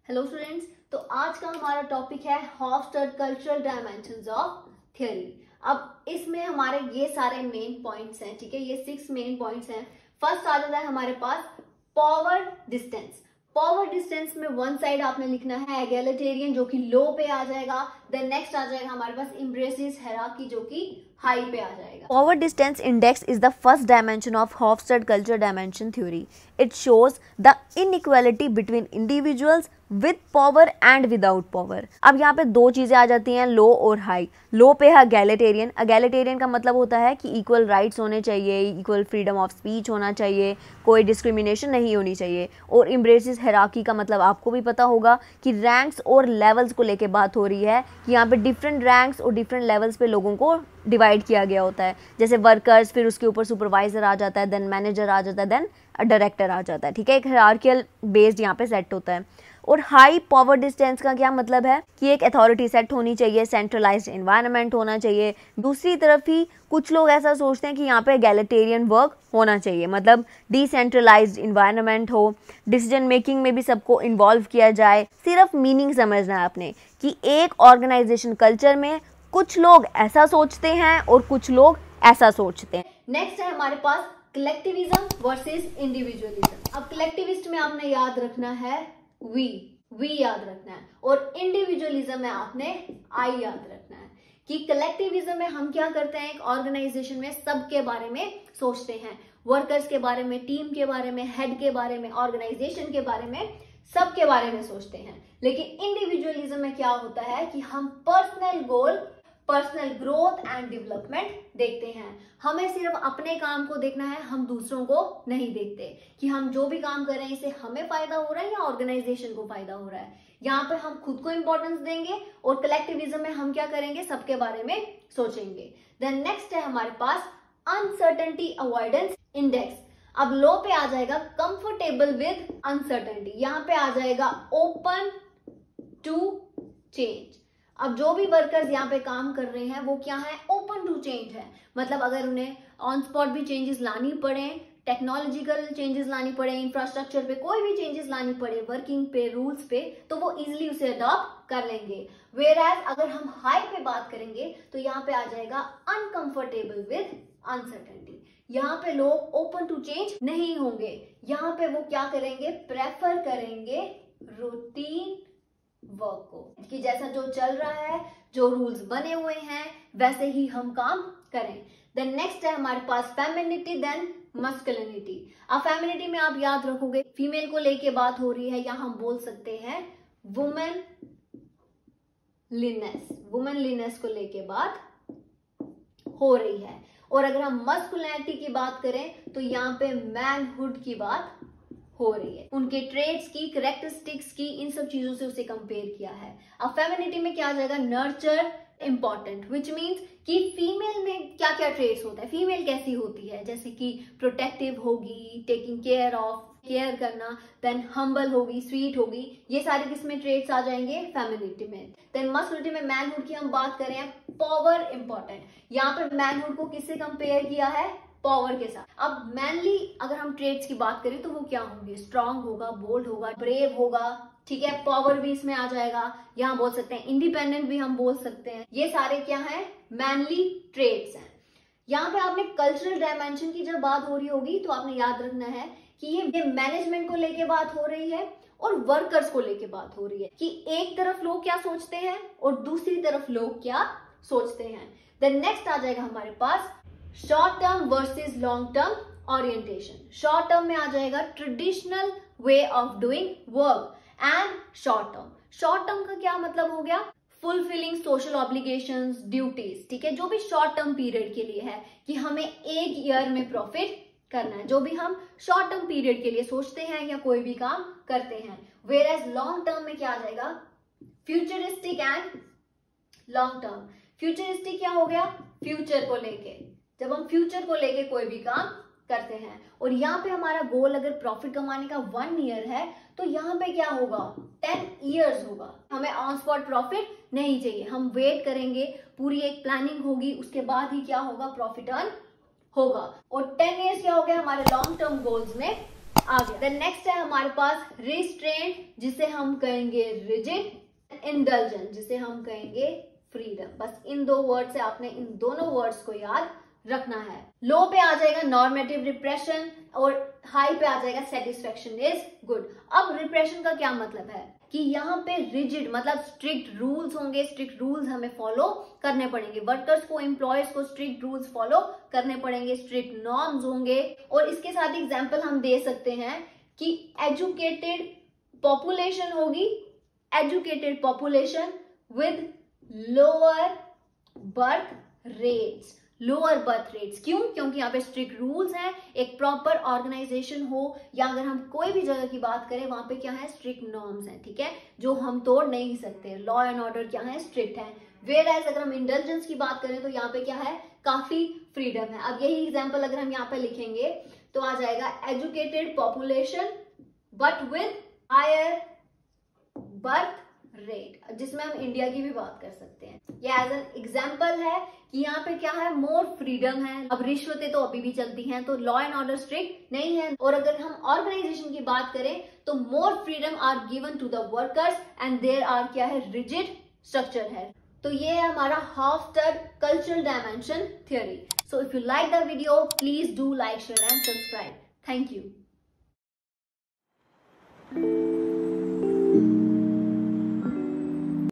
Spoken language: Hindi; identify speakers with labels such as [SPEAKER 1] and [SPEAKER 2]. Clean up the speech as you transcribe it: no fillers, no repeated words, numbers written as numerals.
[SPEAKER 1] हेलो स्टूडेंट्स, तो आज का हमारा टॉपिक है Hofstede cultural dimensions of theory. अब इसमें हमारे ये सारे मेन पॉइंट्स हैं, ठीक है, ये 6 मेन पॉइंट्स हैं। फर्स्ट आ जाता है हमारे पास पावर डिस्टेंस। पावर डिस्टेंस में वन साइड आपने लिखना है एगैलिटेरियन, जो कि लो पे आ जाएगा। देन नेक्स्ट आ जाएगा हमारे पास इम्ब्रेसिस हायरार्की, जो कि हाई पे आ जाएगा।
[SPEAKER 2] Power distance index is the first dimension of Hofstad culture dimension theory. It shows the inequality between individuals with power and without power. अब यहाँ पे दो चीजें आ जाती हैं, लो और हाई। लो पे है egalitarian। egalitarian का मतलब होता है कि इक्वल राइट्स होने चाहिए, इक्वल फ्रीडम ऑफ स्पीच होना चाहिए, कोई डिस्क्रिमिनेशन नहीं होनी चाहिए। और इम्ब्रेसिस हायरार्की का मतलब आपको भी पता होगा कि रैंक्स और लेवल्स को लेके बात हो रही है कि यहाँ पे डिफरेंट रैंक्स और डिफरेंट लेवल्स पे लोगों को डिवाइड किया गया होता है। जैसे वर्कर्स, फिर उसके ऊपर सुपरवाइजर आ जाता है, देन मैनेजर आ जाता है, देन डायरेक्टर आ जाता है, ठीक है। एक हायरार्कियल बेस्ड यहाँ पे सेट होता है। और हाई पावर डिस्टेंस का क्या मतलब है कि एक अथॉरिटी सेट होनी चाहिए, सेंट्रलाइज्ड एनवायरनमेंट होना चाहिए। दूसरी तरफ ही कुछ लोग ऐसा सोचते हैं कि यहाँ पे एगैलिटेरियन वर्क होना चाहिए, मतलब डिसेंट्रलाइज्ड एनवायरनमेंट हो, डिसीजन मेकिंग में भी सबको इन्वॉल्व किया जाए। सिर्फ मीनिंग समझना है आपने कि एक ऑर्गेनाइजेशन कल्चर में कुछ लोग ऐसा सोचते हैं और कुछ लोग ऐसा सोचते हैं।
[SPEAKER 1] नेक्स्ट है हमारे पास कलेक्टिविज्म वर्सेस इंडिविजुअलिज्म। अब कलेक्टिविस्ट में आपने याद रखना है वी याद रखना है, और इंडिविजुअलिज्म में आपने आई याद रखना है। कि कलेक्टिविज्म में हम क्या करते हैं, एक ऑर्गेनाइजेशन में सबके बारे में सोचते हैं, वर्कर्स के बारे में, टीम के बारे में, हेड के बारे में, ऑर्गेनाइजेशन के बारे में, सबके बारे में सोचते हैं। लेकिन इंडिविजुअलिज्म में क्या होता है कि हम personal goal, personal growth and development देखते हैं। हमें सिर्फ अपने काम को देखना है, हम दूसरों को नहीं देखते कि हम जो भी काम कर रहे हैं इससे हमें फायदा हो रहा है या ऑर्गेनाइजेशन को फायदा हो रहा है। यहाँ पे हम खुद को इंपॉर्टेंस देंगे, और कलेक्टिविज्म में हम क्या करेंगे, सबके बारे में सोचेंगे। देन नेक्स्ट है हमारे पास अनसर्टेनिटी अवॉइडेंस इंडेक्स। अब लो पे आ जाएगा कंफर्टेबल विद अनसर्टेनिटी, यहाँ पे आ जाएगा ओपन टू चेंज। अब जो भी वर्कर्स यहाँ पे काम कर रहे हैं वो क्या है, ओपन टू चेंज है। मतलब अगर उन्हें ऑन स्पॉट भी चेंजेस लानी पड़े, टेक्नोलॉजिकल चेंजेस लानी पड़े, इंफ्रास्ट्रक्चर पे कोई भी चेंजेस लानी पड़े, वर्किंग पे, रूल्स पे, तो वो इजिली उसे अडॉप्ट कर लेंगे। वेयरएज अगर हम हाई पे बात करेंगे तो यहाँ पे आ जाएगा अनकंफर्टेबल विद अनसर्टेनिटी। यहाँ पे लोग ओपन टू चेंज नहीं होंगे, यहाँ पे वो क्या करेंगे, प्रेफर करेंगे रूटीन वर्क को, कि जैसा जो चल रहा है, जो रूल्स बने हुए हैं, वैसे ही हम काम करें। देन नेक्स्ट है हमारे पास फेमिनिटी देन मस्कुलिनिटी। अब फेमिनिटी में आप याद रखोगे फीमेल को लेके बात हो रही है, या हम बोल सकते हैं वुमेनलीनेस को लेके बात हो रही है। और अगर हम मस्कुलिनिटी की बात करें तो यहाँ पे मैनहुड की बात हो रही है, उनके ट्रेड्स की, कैरेक्टरिस्टिक्स की, इन सब चीजों से उसे कंपेयर किया है। अब फेमिनिटी में क्या आ जाएगा, नर्चर इंपॉर्टेंट, विच मीन्स कि फीमेल में क्या क्या ट्रेड्स होता है, फीमेल कैसी होती है, जैसे कि प्रोटेक्टिव होगी, टेकिंग केयर ऑफ, केयर करना, देन हम्बल होगी, स्वीट होगी, ये सारे किसमें ट्रेड्स आ जाएंगे, फेमिनिटी में। देन मस्कुलिनिटी में मैनहुड की हम बात करें, पावर इंपॉर्टेंट, यहाँ पे मैनहुड को किससे कंपेयर किया है, पावर के साथ। अब मैनली अगर हम ट्रेड्स की बात करें तो वो क्या होंगे, स्ट्रांग होगा, बोल्ड होगा, ब्रेव होगा, ठीक है, पावर भी इसमें आ जाएगा। यहाँ बोल सकते हैं इंडिपेंडेंट भी हम बोल सकते हैं। ये सारे क्या है, मैनली ट्रेड्स हैं। यहाँ पे आपने कल्चरल डायमेंशन की जब बात हो रही होगी तो आपने याद रखना है कि ये मैनेजमेंट को लेके बात हो रही है और वर्कर्स को लेके बात हो रही है, कि एक तरफ लोग क्या सोचते हैं और दूसरी तरफ लोग क्या सोचते हैं। देन नेक्स्ट आ जाएगा हमारे पास short term versus long term orientation. Short term में आ जाएगा traditional way of doing work and short term. Short term का क्या मतलब हो गया, फुलफिलिंग सोशल ऑब्लिगेशंस, ड्यूटीज, ठीक है, जो भी शॉर्ट टर्म पीरियड के लिए है कि हमें एक ईयर में प्रॉफिट करना है, जो भी हम शॉर्ट टर्म पीरियड के लिए सोचते हैं या कोई भी काम करते हैं। वेयरएज लॉन्ग टर्म में क्या आ जाएगा, futuristic and long term. Futuristic क्या हो गया, फ्यूचर को लेके, जब हम फ्यूचर को लेके कोई भी काम करते हैं। और यहाँ पे हमारा गोल अगर प्रॉफिट कमाने का 1 ईयर है तो यहाँ पे क्या होगा, 10 इयर्स होगा। हमें ऑन स्पॉट प्रॉफिट नहीं चाहिए, हम वेट करेंगे, पूरी एक प्लानिंग होगी, उसके बाद ही क्या होगा, प्रॉफिट अर्न होगा। और 10 इयर्स क्या हो गया हमारे लॉन्ग टर्म गोल्स में आगे द नेक्स्ट है हमारे पास रिस्ट्रेंट, जिसे हम कहेंगे रिजिड, इंडल्जेंट जिसे हम कहेंगे फ्रीडम। बस इन दो वर्ड से आपने इन दोनों वर्ड्स को याद रखना है। लो पे आ जाएगा नॉर्मेटिव रिप्रेशन और हाई पे आ जाएगा सेटिस्फेक्शन इज गुड। अब रिप्रेशन का क्या मतलब है कि यहाँ पे रिजिड मतलब स्ट्रिक्ट रूल्स होंगे, स्ट्रिक्ट रूल्स हमें फॉलो करने पड़ेंगे, वर्कर्स को एम्प्लॉयज को स्ट्रिक्ट रूल्स फॉलो करने पड़ेंगे, स्ट्रिक्ट नॉर्म्स होंगे। और इसके साथ एग्जांपल हम दे सकते हैं कि एजुकेटेड पॉपुलेशन होगी, educated population with lower birth rates, lower birth rates. क्यों? क्योंकि यहाँ पे स्ट्रिक्ट रूल्स हैं, एक प्रॉपर ऑर्गेनाइजेशन हो या अगर हम कोई भी जगह की बात करें वहां पे क्या है, स्ट्रिक्ट नॉर्म्स हैं, ठीक है, जो हम तोड़ नहीं सकते। लॉ एंड ऑर्डर क्या है, स्ट्रिक्ट है। वेयर एज अगर हम इंटेलिजेंस की बात करें तो यहाँ पे क्या है, काफी फ्रीडम है। अब यही एग्जाम्पल अगर हम यहाँ पे लिखेंगे तो आ जाएगा educated population but with higher birth rate, जिसमें हम इंडिया की भी बात कर सकते हैं। ये एज एन एग्जाम्पल है कि यहाँ पे क्या है, मोर फ्रीडम है। अब रिश्वतें तो अभी भी चलती हैं, तो लॉ एंड ऑर्डर स्ट्रिक्ट नहीं है। और अगर हम ऑर्गेनाइजेशन की बात करें तो more freedom are given to the workers and there are क्या है, रिजिड स्ट्रक्चर है। तो ये है हमारा Hofstede cultural dimension theory. So if you like the video please do like, share and subscribe. Thank you.